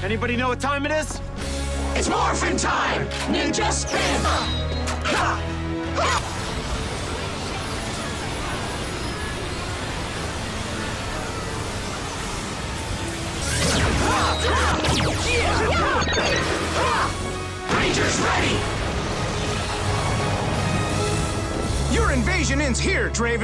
Anybody know what time it is? It's morphin' time! Ninja spin! Rangers ready! Your invasion ends here, Draven.